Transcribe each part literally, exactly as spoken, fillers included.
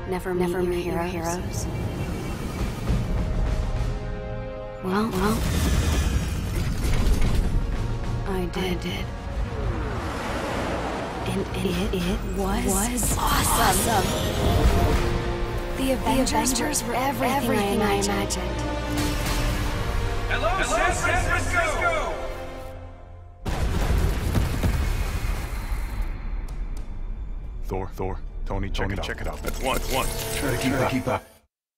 Never, never meet your heroes. heroes. Well, well, I did. I did. And, and it, it was, was awesome. awesome. The Avengers, the Avengers were everything, everything I imagined. I imagined. Hello, Hello San Francisco! Thor, Thor, Tony, check Tony, it out. check it out. That's one, that's one. Try to keep up. Keep up.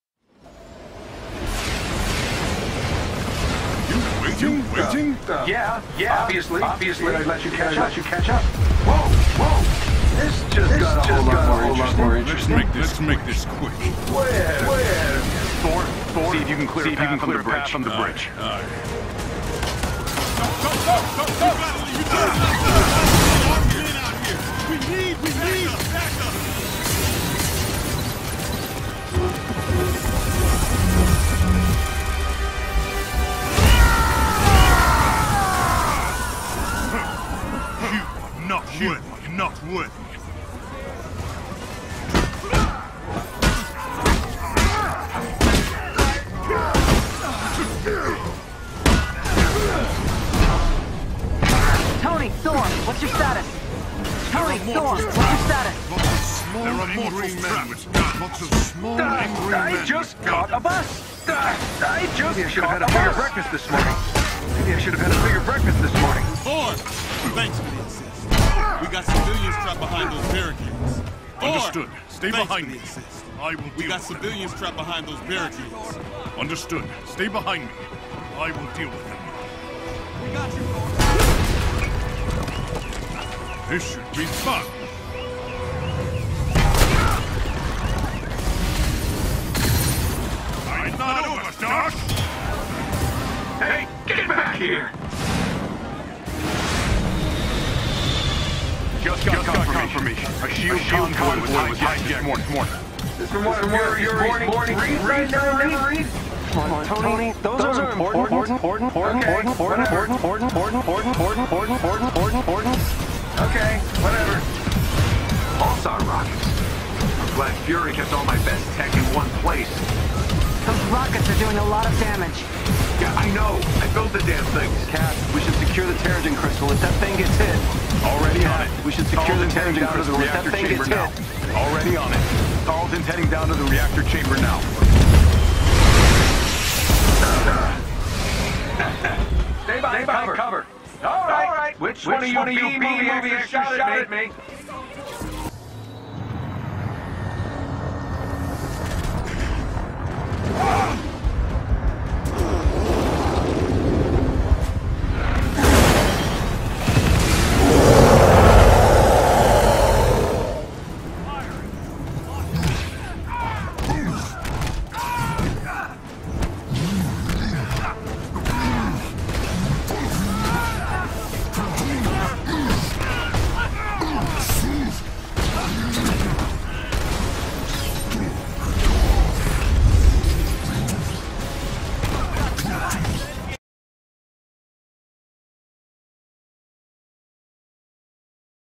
You waiting? Waiting? Uh, yeah, yeah. Obviously, obviously, I'd let you catch up. Let you catch up. Whoa, whoa! This just this got a whole lot more interesting. More interesting. Let's make this. Let's make this quick. Where? Where? Thor, Thor. See if you can clear a path from the bridge. From the bridge. All right. Go, go, go, go, go! You do it! Out here. We need, we need backup. You are not worthy. You're not worthy. Tony, Thor, what's your status? Tony, Thor, what's your status? There are angry men with guns. Lots of small, uh, angry I men just with caught guns. a bus. Uh, I just Maybe I should have had a bigger breakfast this morning. Maybe I should have had a bigger breakfast this morning. Thor, thanks for the assist. We got civilians trapped behind those barricades. Understood. Stay thanks behind for me. the assist. I will deal We got with them. civilians trapped behind those barricades. Understood. Stay behind me. I will deal with them. We got you, Thor. This should be fun. I'm not over, Doc! Hey, get back here! Just got, Just got confirmation. A shield, a shield convoy was hijacked this morning. morning. This from one of your, your morning, morning read right now, read? Come on, Tony. Those, Those are important, important, important, important, important, important, important, important, important, important, important, important, important, important. Okay, whatever. Pulsar rockets. I'm glad Fury kept all my best tech in one place. Those rockets are doing a lot of damage. Yeah, I know. I built the damn things. Cap, we should secure the Terrigen crystal if that thing gets hit. Already on it. We should secure the Terrigen crystal if that thing gets hit. Already on it. Carlton's heading down to the reactor chamber now. Stay by, Stay by cover. cover. All right. All right. Which, Which one of you B movie actors shot at me?